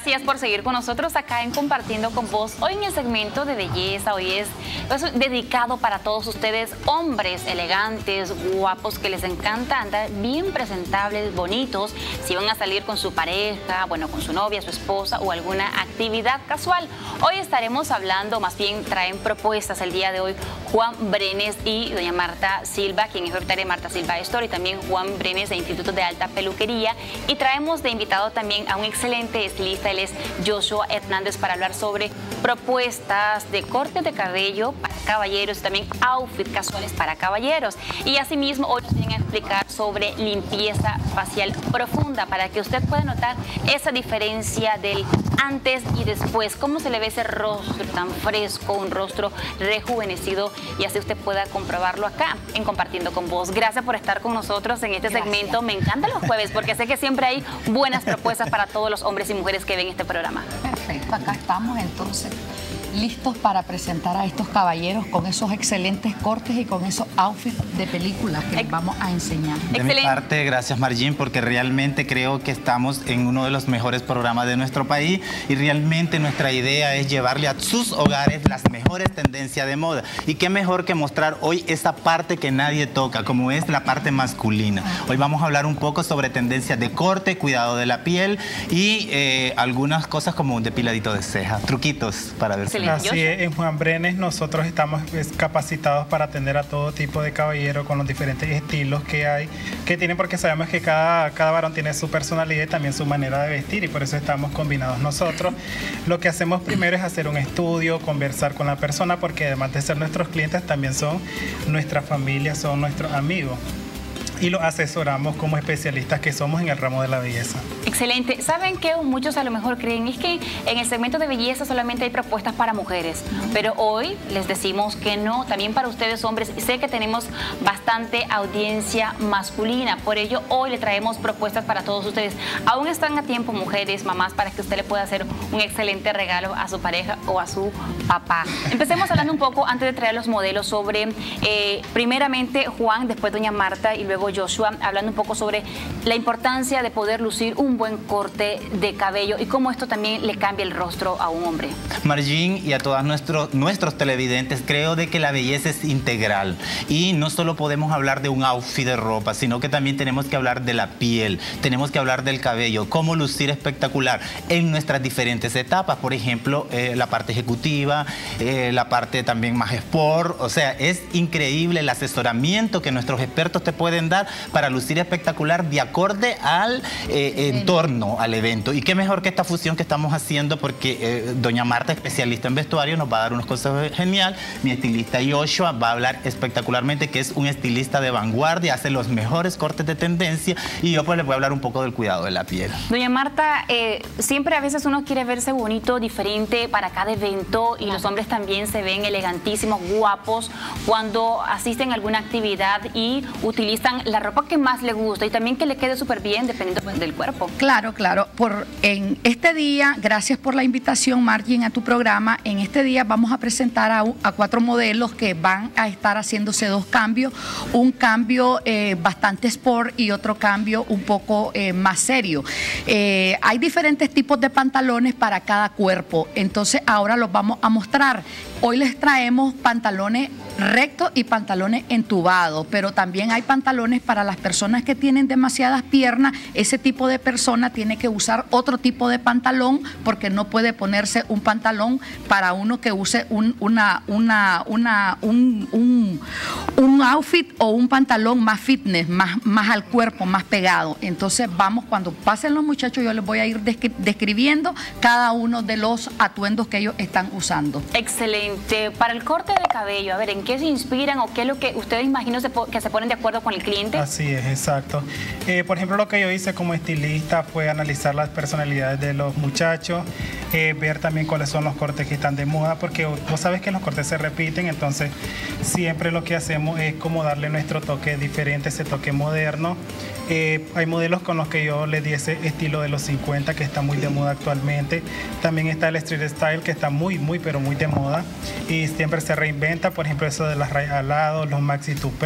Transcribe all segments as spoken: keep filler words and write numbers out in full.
Gracias por seguir con nosotros acá en Compartiendo con Vos. Hoy en el segmento de belleza, hoy es pues, dedicado para todos ustedes, hombres elegantes, guapos, que les encanta andar bien presentables, bonitos, si van a salir con su pareja, bueno, con su novia, su esposa o alguna actividad casual. Hoy estaremos hablando, más bien traen propuestas el día de hoy, Juan Brenes y doña Marta Silva, quien es propietaria de Marta Silva Store, y también Juan Brenes de Instituto de Alta Peluquería. Y traemos de invitado también a un excelente estilista, él es Joshua Hernández, para hablar sobre propuestas de corte de cabello para caballeros y también outfits casuales para caballeros. Y asimismo hoy nos vienen a explicar sobre limpieza facial profunda para que usted pueda notar esa diferencia del antes y después, cómo se le ve ese rostro tan fresco, un rostro rejuvenecido, y así usted pueda comprobarlo acá en Compartiendo con Vos. Gracias por estar con nosotros en este Gracias. segmento. Me encantan los jueves porque sé que siempre hay buenas propuestas para todos los hombres y mujeres que ven este programa. Perfecto, acá estamos entonces listos para presentar a estos caballeros con esos excelentes cortes y con esos outfits de películas que les vamos a enseñar. De mi parte, gracias Margin, porque realmente creo que estamos en uno de los mejores programas de nuestro país y realmente nuestra idea es llevarle a sus hogares las mejores tendencias de moda. Y qué mejor que mostrar hoy esa parte que nadie toca, como es la parte masculina. Hoy vamos a hablar un poco sobre tendencias de corte, cuidado de la piel y eh, algunas cosas como un depiladito de ceja, truquitos para ver si... Así es, en Juan Brenes nosotros estamos pues, capacitados para atender a todo tipo de caballero con los diferentes estilos que hay, que tienen, porque sabemos que cada, cada varón tiene su personalidad y también su manera de vestir, y por eso estamos combinados nosotros. Lo que hacemos primero es hacer un estudio, conversar con la persona, porque además de ser nuestros clientes también son nuestra familia, son nuestros amigos. Y los asesoramos como especialistas que somos en el ramo de la belleza. Excelente. ¿Saben qué? Muchos a lo mejor creen es que en el segmento de belleza solamente hay propuestas para mujeres, pero hoy les decimos que no, también para ustedes hombres. Sé que tenemos bastante audiencia masculina, por ello hoy le traemos propuestas para todos ustedes. Aún están a tiempo, mujeres, mamás, para que usted le pueda hacer un excelente regalo a su pareja o a su papá. Empecemos hablando un poco, antes de traer los modelos, sobre eh, primeramente Juan, después doña Marta y luego Joshua, hablando un poco sobre la importancia de poder lucir un buen corte de cabello y cómo esto también le cambia el rostro a un hombre. Margin, y a todos nuestros, nuestros televidentes, creo de que la belleza es integral y no solo podemos hablar de un outfit de ropa, sino que también tenemos que hablar de la piel, tenemos que hablar del cabello, cómo lucir espectacular en nuestras diferentes etapas, por ejemplo, eh, la parte ejecutiva, eh, la parte también más sport, o sea, es increíble el asesoramiento que nuestros expertos te pueden dar para lucir espectacular de acorde al eh, entorno, al evento. Y qué mejor que esta fusión que estamos haciendo, porque eh, doña Marta, especialista en vestuario, nos va a dar unos consejos genial. Mi estilista Joshua va a hablar espectacularmente, que es un estilista de vanguardia, hace los mejores cortes de tendencia, y yo pues les voy a hablar un poco del cuidado de la piel. Doña Marta, eh, siempre a veces uno quiere verse bonito, diferente para cada evento, y los hombres también se ven elegantísimos, guapos, cuando asisten a alguna actividad y utilizan la ropa que más le gusta y también que le quede súper bien dependiendo del cuerpo. Claro, claro. Por, en este día, gracias por la invitación, Margin, a tu programa. En este día vamos a presentar a, a cuatro modelos que van a estar haciéndose dos cambios. Un cambio eh, bastante sport y otro cambio un poco eh, más serio. Eh, hay diferentes tipos de pantalones para cada cuerpo. Entonces ahora los vamos a mostrar. Hoy les traemos pantalones rectos y pantalones entubados, pero también hay pantalones para las personas que tienen demasiadas piernas. Ese tipo de persona tiene que usar otro tipo de pantalón, porque no puede ponerse un pantalón para uno que use un, una, una, una, un, un, un outfit o un pantalón más fitness, más, más al cuerpo, más pegado. Entonces vamos, cuando pasen los muchachos, yo les voy a ir descri describiendo cada uno de los atuendos que ellos están usando. Excelente. Para el corte de cabello, a ver, ¿en qué se inspiran o qué es lo que ustedes imagino se que se ponen de acuerdo con el cliente? Así es, exacto. Eh, por ejemplo, lo que yo hice como estilista fue analizar las personalidades de los muchachos, eh, ver también cuáles son los cortes que están de moda, porque vos sabes que los cortes se repiten, entonces siempre lo que hacemos es como darle nuestro toque diferente, ese toque moderno. Eh, hay modelos con los que yo les di ese estilo de los cincuenta que está muy de moda actualmente. También está el street style, que está muy, muy, pero muy de moda y siempre se reinventa. Por ejemplo, eso de las rayas al lado, los maxi tupé.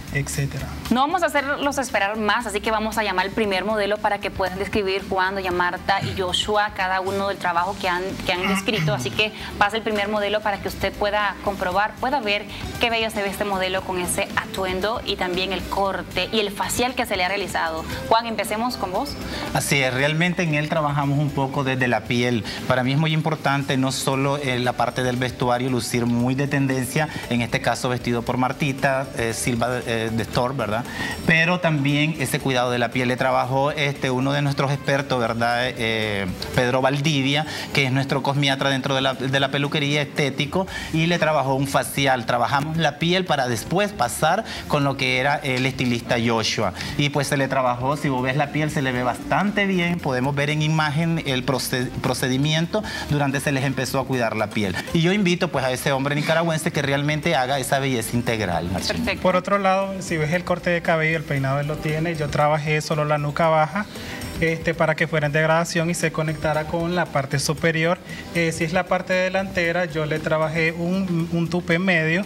etcétera. No vamos a hacerlos esperar más, así que vamos a llamar al primer modelo para que puedan describir Juan, doña Marta y Joshua cada uno del trabajo que han, que han descrito. Así que pasa el primer modelo para que usted pueda comprobar, pueda ver qué bello se ve este modelo con ese atuendo y también el corte y el facial que se le ha realizado. Juan, empecemos con vos. Así es, realmente en él trabajamos un poco desde la piel. Para mí es muy importante no solo en la parte del vestuario lucir muy de tendencia, en este caso vestido por Martita eh, Silva eh, de Store, ¿verdad? Pero también ese cuidado de la piel le trabajó este, uno de nuestros expertos, ¿verdad? Eh, Pedro Valdivia, que es nuestro cosmiatra dentro de la, de la peluquería, estético, y le trabajó un facial. Trabajamos la piel para después pasar con lo que era el estilista Joshua. Y pues se le trabajó, si vos ves la piel, se le ve bastante bien. Podemos ver en imagen el procedimiento durante se les empezó a cuidar la piel. Y yo invito pues a ese hombre nicaragüense que realmente haga esa belleza integral. Perfecto. Por otro lado, si ves el corte de cabello, el peinado él lo tiene, yo trabajé solo la nuca baja, Este, para que fuera en degradación y se conectara con la parte superior. Eh, si es la parte delantera, yo le trabajé un, un tupe medio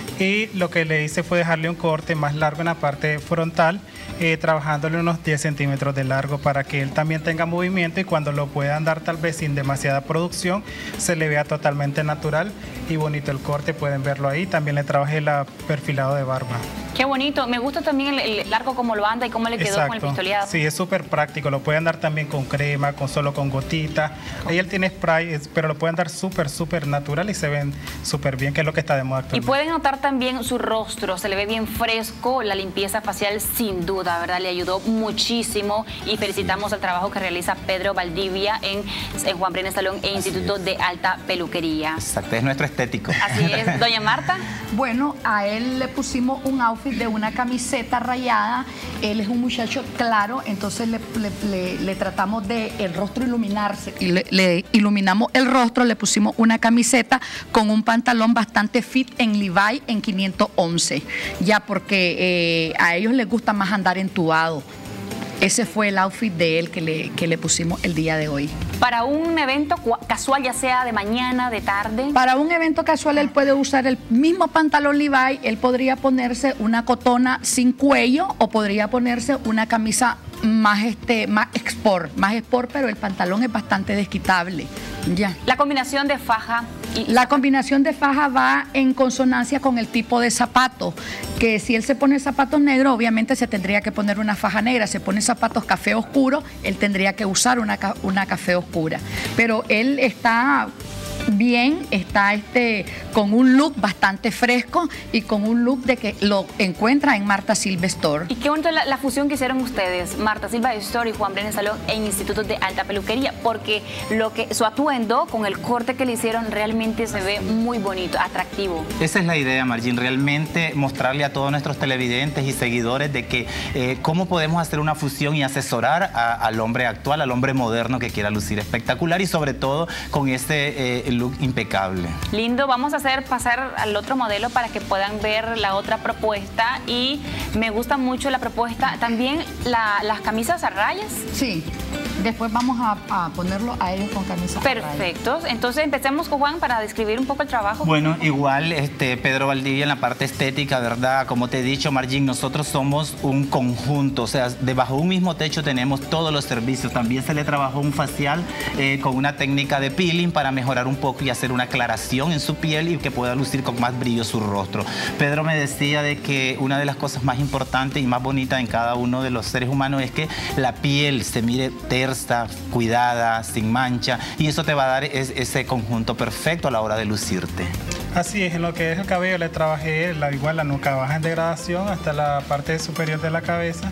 y lo que le hice fue dejarle un corte más largo en la parte frontal, eh, trabajándole unos diez centímetros de largo para que él también tenga movimiento y cuando lo pueda andar tal vez sin demasiada producción, se le vea totalmente natural y bonito el corte, pueden verlo ahí. También le trabajé el perfilado de barba. Qué bonito, me gusta también el, el largo como lo anda y cómo le quedó. Exacto. Con el pistoleado. Sí, es súper práctico, lo pueden dar también con crema, con solo con gotita. Ahí él tiene spray, pero lo pueden dar súper, súper natural y se ven súper bien, que es lo que está de moda actualmente. Y pueden notar también su rostro, se le ve bien fresco, la limpieza facial sin duda, ¿verdad? Le ayudó muchísimo y felicitamos el trabajo que realiza Pedro Valdivia en, en Juan Brenes Salón e Instituto de Alta Peluquería. Exacto, es nuestro estético. Así es. Doña Marta. Bueno, a él le pusimos un outfit de una camiseta rayada. Él es un muchacho claro, entonces le, le, le, le tratamos de el rostro iluminarse y le, le iluminamos el rostro, le pusimos una camiseta con un pantalón bastante fit en Levi en quinientos once, ya porque eh, a ellos les gusta más andar entubado. Ese fue el outfit de él que le, que le pusimos el día de hoy. Para un evento casual, ya sea de mañana, de tarde. Para un evento casual él puede usar el mismo pantalón Levi, él podría ponerse una cotona sin cuello o podría ponerse una camisa más este más sport, más sport, pero el pantalón es bastante desquitable. Ya. La combinación de faja y... La combinación de faja va en consonancia con el tipo de zapato, que si él se pone zapatos negros, obviamente se tendría que poner una faja negra. Se pone zapatos café oscuro, él tendría que usar una, una café oscura. Pero él está bien, está este con un look bastante fresco y con un look de que lo encuentra en Marta Silva Store. Y qué bonito la, la fusión que hicieron ustedes, Marta Silva Store y Juan Brenes Salón en Institutos de Alta Peluquería, porque lo que su atuendo con el corte que le hicieron realmente se ve muy bonito, atractivo. Esa es la idea, Margin, realmente mostrarle a todos nuestros televidentes y seguidores de que eh, cómo podemos hacer una fusión y asesorar a, al hombre actual, al hombre moderno que quiera lucir espectacular y sobre todo con ese eh, look impecable. Lindo, vamos a hacer pasar al otro modelo para que puedan ver la otra propuesta y me gusta mucho la propuesta. También la, las camisas a rayas. Sí, después vamos a, a ponerlo a ellos con camisas Perfectos, a rayas. Entonces empecemos con Juan para describir un poco el trabajo. Bueno, igual este Pedro Valdivia en la parte estética, ¿verdad? Como te he dicho, Margin, nosotros somos un conjunto, o sea, debajo de un mismo techo tenemos todos los servicios. También se le trabajó un facial eh, con una técnica de peeling para mejorar un poco y hacer una aclaración en su piel y que pueda lucir con más brillo su rostro. Pedro me decía de que una de las cosas más importantes y más bonitas en cada uno de los seres humanos es que la piel se mire tersa, cuidada, sin mancha, y eso te va a dar es, ese conjunto perfecto a la hora de lucirte. Así es, en lo que es el cabello le trabajé la, igual la nuca baja en degradación hasta la parte superior de la cabeza.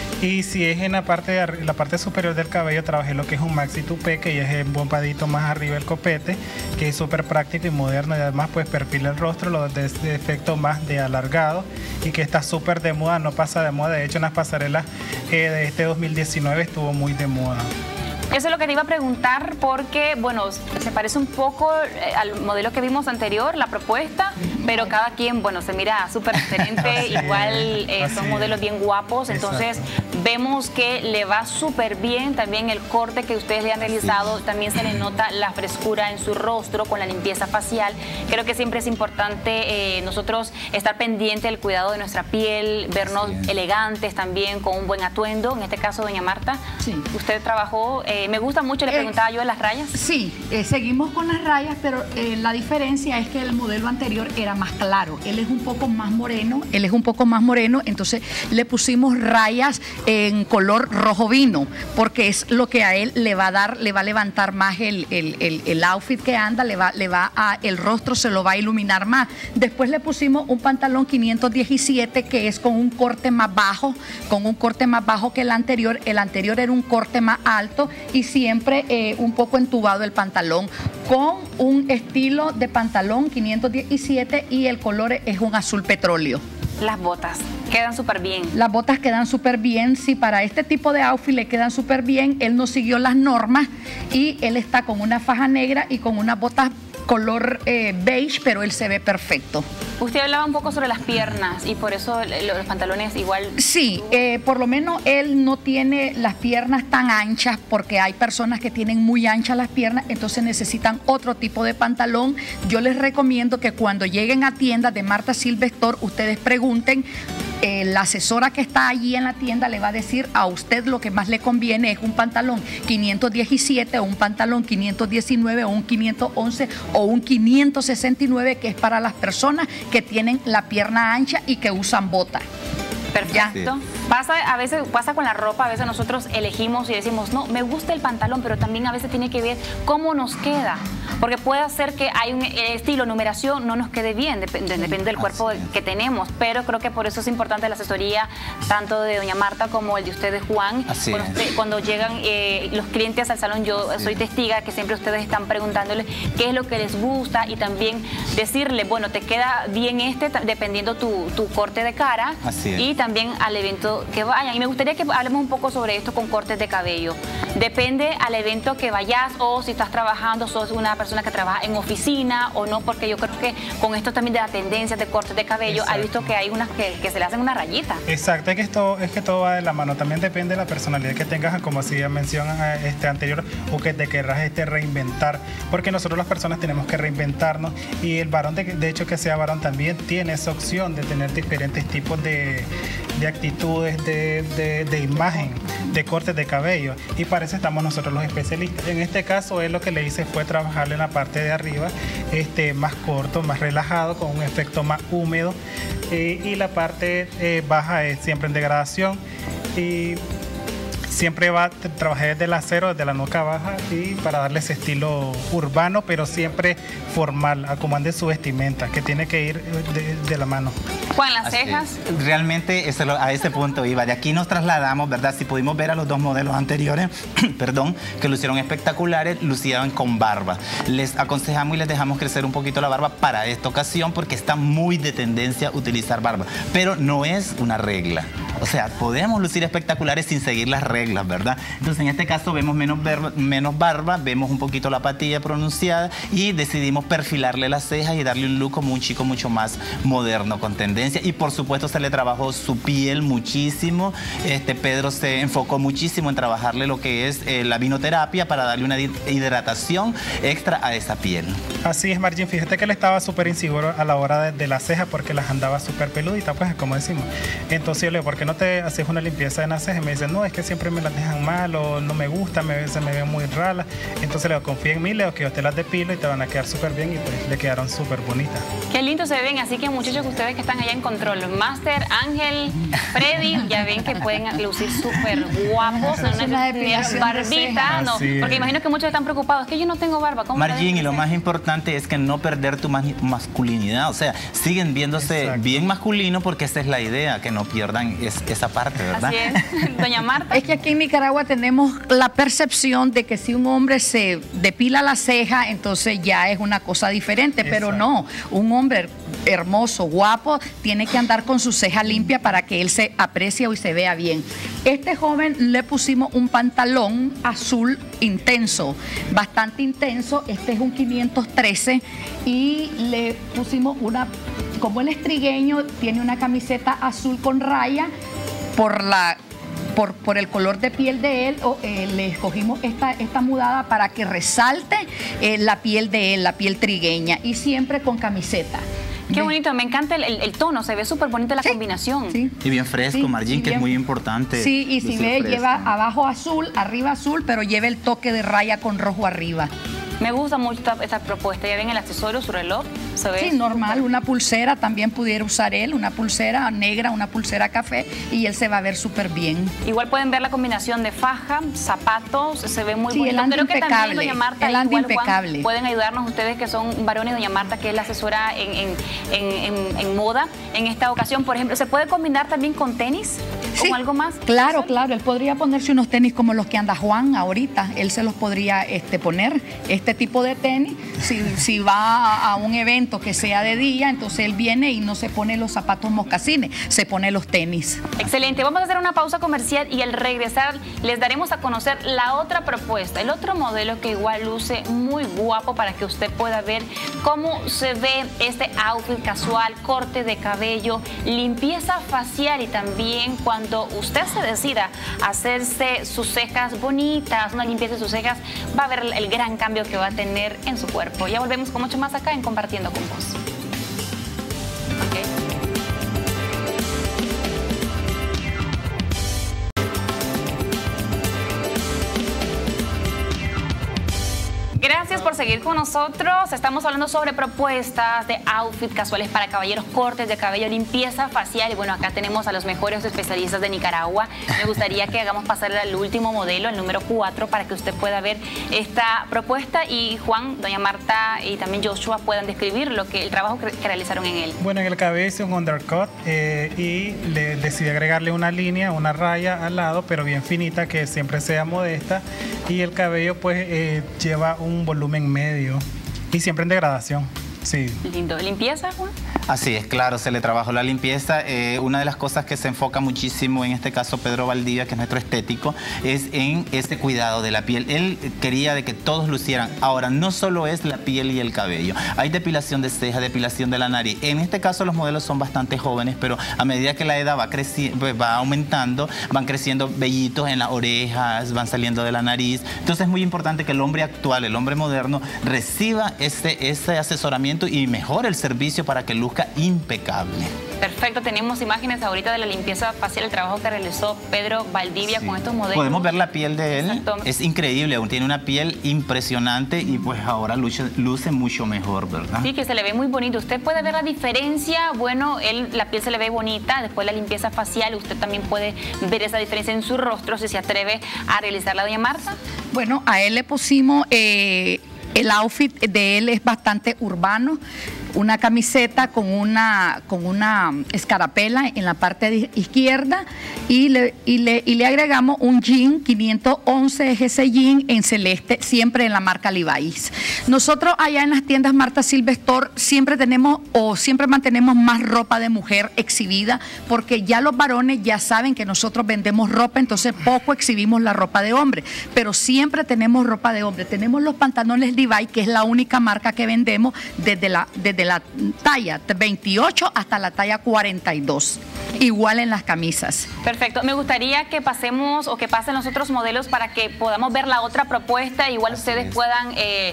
Y si es en la parte, de, la parte superior del cabello, trabajé lo que es un maxi tupé, que ya es embompadito más arriba el copete, que es súper práctico y moderno y además pues perfila el rostro, lo de, de efecto más de alargado y que está súper de moda, no pasa de moda. De hecho en las pasarelas eh, de este dos mil diecinueve estuvo muy de moda. Eso es lo que te iba a preguntar porque, bueno, se parece un poco al modelo que vimos anterior, la propuesta, pero cada quien, bueno, se mira súper diferente, igual eh, son es. modelos bien guapos, entonces Exacto. vemos que le va súper bien también el corte que ustedes le han realizado, Así. también se le nota la frescura en su rostro con la limpieza facial. Creo que siempre es importante eh, nosotros estar pendiente del cuidado de nuestra piel, vernos elegantes también, con un buen atuendo. En este caso, doña Marta, Sí. usted trabajó, eh, me gusta mucho, le Eh, preguntaba yo de las rayas. Sí, eh, seguimos con las rayas, pero eh, la diferencia es que el modelo anterior era más claro. Él es un poco más moreno, él es un poco más moreno, entonces le pusimos rayas en color rojo vino, porque es lo que a él le va a dar, le va a levantar más el, el, el, el outfit que anda, le va, le va a, el rostro se lo va a iluminar más. Después le pusimos un pantalón quinientos diecisiete que es con un corte más bajo, con un corte más bajo que el anterior. El anterior era un corte más alto y siempre eh, un poco entubado el pantalón, con un estilo de pantalón quinientos diecisiete y el color es un azul petróleo. Las botas quedan súper bien. Las botas quedan súper bien, sí, para este tipo de outfit le quedan súper bien. Él no siguió las normas y él está con una faja negra y con unas botas color eh, beige, pero él se ve perfecto. Usted hablaba un poco sobre las piernas y por eso los pantalones igual... Sí, eh, por lo menos él no tiene las piernas tan anchas, porque hay personas que tienen muy anchas las piernas, entonces necesitan otro tipo de pantalón. Yo les recomiendo que cuando lleguen a tiendas de Marta Silva Store, ustedes pregunten. Eh, la asesora que está allí en la tienda le va a decir a usted lo que más le conviene, es un pantalón quinientos diecisiete o un pantalón quinientos diecinueve o un quinientos once o un quinientos sesenta y nueve, que es para las personas que tienen la pierna ancha y que usan botas. Perfecto. Sí. Pasa, a veces pasa con la ropa, a veces nosotros elegimos y decimos, no, me gusta el pantalón, pero también a veces tiene que ver cómo nos queda. Porque puede ser que hay un estilo, numeración, no nos quede bien, depende, depende del cuerpo que tenemos. Pero creo que por eso es importante la asesoría, tanto de doña Marta como el de ustedes, Juan. Así cuando, es. usted, cuando llegan eh, los clientes al salón, yo Así soy es. testiga que siempre ustedes están preguntándoles qué es lo que les gusta y también decirle, bueno, te queda bien este, dependiendo tu, tu corte de cara. Así es. Y también al evento que vayan. Y me gustaría que hablemos un poco sobre esto con cortes de cabello. Depende al evento que vayas, o si estás trabajando, sos una persona que trabaja en oficina o no, porque yo creo que con esto también de la tendencia de cortes de cabello, Exacto. he visto que hay unas que, que se le hacen una rayita. Exacto, es que, esto, es que todo va de la mano. También depende de la personalidad que tengas, como hacía mención este, anterior, o que te querrás este, reinventar. Porque nosotros las personas tenemos que reinventarnos, y el varón, de, de hecho que sea varón, también tiene esa opción de tener diferentes tipos de, de actitudes, de, de, de imagen, de cortes de cabello. Y para eso estamos nosotros los especialistas. En este caso, él lo que le hice fue trabajarle en la parte de arriba, este, más corto, más relajado, con un efecto más húmedo. Eh, y la parte eh, baja es siempre en degradación. Y siempre va, trabajé desde el acero, desde la nuca baja, y para darle ese estilo urbano, pero siempre formal, a como ande su vestimenta, que tiene que ir de, de la mano. Juan, las Así cejas. es. Realmente eso, lo- a ese punto iba. De aquí nos trasladamos, ¿verdad? Si pudimos ver a los dos modelos anteriores, perdón, que lucieron espectaculares, lucían con barba. Les aconsejamos y les dejamos crecer un poquito la barba para esta ocasión, porque está muy de tendencia utilizar barba. Pero no es una regla. O sea, podemos lucir espectaculares sin seguir las reglas, ¿verdad? Entonces, en este caso vemos menos, verba- menos barba, vemos un poquito la patilla pronunciada y decidimos perfilarle las cejas y darle un look como un chico mucho más moderno, con tendencia. Y por supuesto se le trabajó su piel muchísimo. Este Pedro se enfocó muchísimo en trabajarle lo que es eh, la vinoterapia para darle una hi- hidratación extra a esa piel. Así es, Margin. Fíjate que él estaba súper inseguro a la hora de, de las cejas, porque las andaba súper peluditas, pues, como decimos. Entonces yo le digo, ¿por qué no te haces una limpieza de las cejas? Y me dice, no, es que siempre me las dejan mal, o no me gusta, me, se me ven muy raras. Entonces le digo, confía en mí, le digo que yo te las depilo y te van a quedar súper bien, y pues le quedaron súper bonitas. Qué lindo se ven, así que muchachos, ustedes que están allá en control, Master, Ángel, Freddy, ya ven que pueden lucir súper guapos, no Es una necesitan depilación de barbita, cejas. no, Así es. porque imagino que muchos están preocupados, es que yo no tengo barba, ¿cómo la Margin, y lo dejo? más importante es que no perder tu ma- masculinidad. O sea, siguen viéndose Exacto. bien masculino, porque esa es la idea, que no pierdan es- esa parte, ¿verdad? Así es, doña Marta. Es que aquí en Nicaragua tenemos la percepción de que si un hombre se depila la ceja, entonces ya es una cosa diferente, pero Exacto. no, un hombre hermoso, guapo, tiene que andar con su ceja limpia para que él se aprecie y se vea bien. Este joven le pusimos un pantalón azul intenso, bastante intenso, este es un quinientos trece, y le pusimos una como él es trigueño, tiene una camiseta azul con raya, por la... Por, por el color de piel de él, oh, eh, le escogimos esta, esta mudada para que resalte eh, la piel de él, la piel trigueña, y siempre con camiseta. Qué bonito, me encanta el, el, el tono, se ve súper bonita la sí, combinación. Sí. Y bien fresco, sí, Margin, que bien, es muy importante. Sí, y si ve, fresco. Lleva abajo azul, arriba azul, pero lleva el toque de raya con rojo arriba. Me gusta mucho esta, esta propuesta. Ya ven el accesorio, su reloj, se ve. Sí, normal, una pulsera también pudiera usar él, una pulsera negra, una pulsera café, y él se va a ver súper bien. Igual pueden ver la combinación de faja, zapatos, se ve muy sí, bonito. Él anda Creo impecable, que también, doña Marta, él anda igual, impecable. Juan, pueden ayudarnos ustedes que son varones, doña Marta, que es la asesora en, en, en, en, en moda. En esta ocasión, por ejemplo, ¿se puede combinar también con tenis? Sí, ¿Con algo más? Claro, claro, él podría ponerse unos tenis como los que anda Juan ahorita, él se los podría este, poner, este tipo de tenis. Si, si va a, a un evento que sea de día, entonces él viene y no se pone los zapatos mocasines, se pone los tenis. Excelente, vamos a hacer una pausa comercial y al regresar les daremos a conocer la otra propuesta, el otro modelo que igual luce muy guapo para que usted pueda ver cómo se ve este outfit casual, corte de cabello, limpieza facial y también cuando usted se decida hacerse sus cejas bonitas, una limpieza de sus cejas, va a ver el gran cambio que va a tener en su cuerpo. Ya volvemos con mucho más acá en Compartiendo con Vos. Okay. Gracias por seguir con nosotros. Estamos hablando sobre propuestas de outfit casuales para caballeros, cortes de cabello, limpieza facial. Y bueno, acá tenemos a los mejores especialistas de Nicaragua. Me gustaría que hagamos pasar al último modelo, el número cuatro, para que usted pueda ver esta propuesta. Y Juan, doña Marta y también Joshua puedan describir lo que el trabajo que realizaron en él. Bueno, en el cabello hice un undercut eh, y le decidí agregarle una línea, una raya al lado, pero bien finita, que siempre sea modesta. Y el cabello pues eh, lleva un volumen medio y siempre en degradación. Sí. Lindo. ¿Limpieza, Juan? Así es, claro, se le trabajó la limpieza. Eh, una de las cosas que se enfoca muchísimo, en este caso Pedro Valdivia, que es nuestro estético, es en este cuidado de la piel. Él quería de que todos lucieran. Ahora, no solo es la piel y el cabello. Hay depilación de ceja, depilación de la nariz. En este caso los modelos son bastante jóvenes, pero a medida que la edad va creciendo, pues va aumentando, van creciendo vellitos en las orejas, van saliendo de la nariz. Entonces es muy importante que el hombre actual, el hombre moderno, reciba ese, ese asesoramiento y mejore el servicio para que luzca impecable. Perfecto, tenemos imágenes ahorita de la limpieza facial, el trabajo que realizó Pedro Valdivia sí. con estos modelos. Podemos ver la piel de él, exacto. Es increíble, tiene una piel impresionante y pues ahora luce, luce mucho mejor, ¿verdad? Sí, que se le ve muy bonito. Usted puede ver la diferencia, bueno, él, la piel se le ve bonita, después la limpieza facial, usted también puede ver esa diferencia en su rostro si se atreve a realizarla, doña Marta. Bueno, a él le pusimos... Eh, el outfit de él es bastante urbano, una camiseta con una, con una escarapela en la parte izquierda y le, y le, y le agregamos un jean quinientos once, es ese jean en celeste, siempre en la marca Levi's. Nosotros allá en las tiendas Marta Silva Store siempre tenemos o siempre mantenemos más ropa de mujer exhibida porque ya los varones ya saben que nosotros vendemos ropa, entonces poco exhibimos la ropa de hombre, pero siempre tenemos ropa de hombre. Tenemos los pantalones Levi's, que es la única marca que vendemos desde la, desde la talla veintiocho hasta la talla cuarenta y dos. Igual en las camisas. Perfecto. Me gustaría que pasemos o que pasen los otros modelos para que podamos ver la otra propuesta. Igual Así ustedes es. puedan, eh,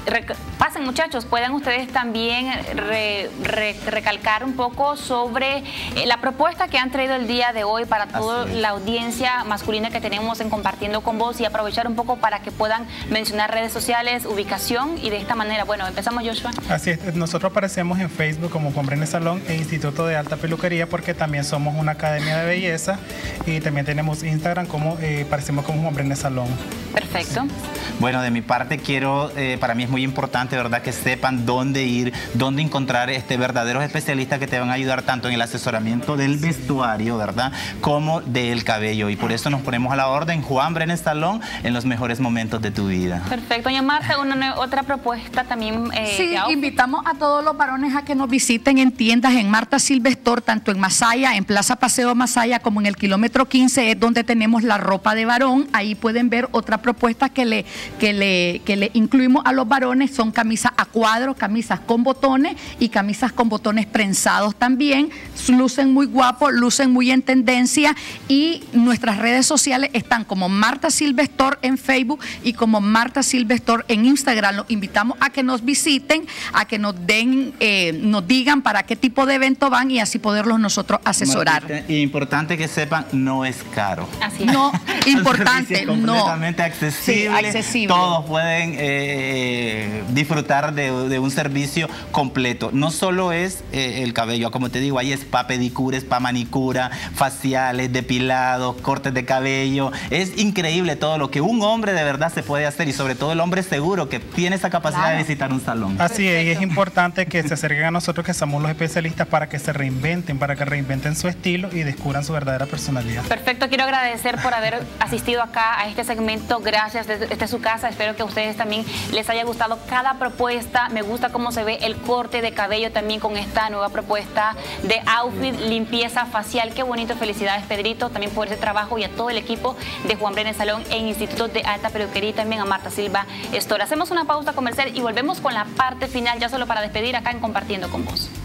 pasen muchachos, puedan ustedes también re, re, recalcar un poco sobre eh, la propuesta que han traído el día de hoy para toda la audiencia masculina que tenemos en Compartiendo con Vos y aprovechar un poco para que puedan mencionar redes sociales, ubicación y de esta manera. Bueno, empezamos, Joshua. Así es. Nosotros aparecemos en Facebook como Juan Brenes Salón e Instituto de Alta Peluquería porque también somos una academia de belleza y también tenemos Instagram como eh, aparecemos como Juan Brenes Salón. Perfecto. Sí. Bueno, de mi parte quiero, eh, para mí es muy importante, ¿verdad?, que sepan dónde ir, dónde encontrar este verdaderos especialistas que te van a ayudar tanto en el asesoramiento del vestuario, ¿verdad?, como del cabello. Y por eso nos ponemos a la orden, Juan Brenes Salón, en los mejores momentos de tu vida. Perfecto. Doña Marta, una otra propuesta también. Eh, sí, invitamos a todos los varones a que nos visiten en tiendas en Marta Silva Store, tanto en Masaya, en Plaza Paseo Masaya, como en el kilómetro quince, es donde tenemos la ropa de varón. Ahí pueden ver otra propuesta que le, que le, que le incluimos a los varones, son camisas a cuadro, camisas con botones y camisas con botones prensados también. Lucen muy guapos, lucen muy en tendencia, y nuestras redes sociales están como Marta Silva Store en Facebook y como Marta Silva Store en Instagram. Los invitamos a que nos visiten, a que nos den, eh, nos digan para qué tipo de evento van y así poderlos nosotros asesorar. Martita, importante que sepan, no es caro. Así es. No, importante, es no. completamente accesible. Sí, accesible. Todos pueden eh, disfrutar de, de un servicio completo. No solo es eh, el cabello, como te digo, hay spa, pedicura, spa, manicura, faciales, depilados, cortes de cabello. Es increíble todo lo que un hombre de verdad se puede hacer, y sobre todo el hombre seguro que tiene esa capacidad claro. de visitar un salón. Así es, y es importante que se acerquen a nosotros, que somos los especialistas, para que se reinventen, para que reinventen su estilo y descubran su verdadera personalidad. Perfecto, quiero agradecer por haber asistido acá a este segmento. Gracias, desde, desde su casa. Espero que a ustedes también les haya gustado cada propuesta. Me gusta cómo se ve el corte de cabello también con esta nueva propuesta de outfit, limpieza facial. Qué bonito, felicidades Pedrito, también por ese trabajo, y a todo el equipo de Juan Brenes Salón e Instituto de Alta Peluquería, y también a Marta Silva Store. Hacemos una pausa comercial y volvemos con la parte final, ya solo para despedir acá en Compartiendo con Vos.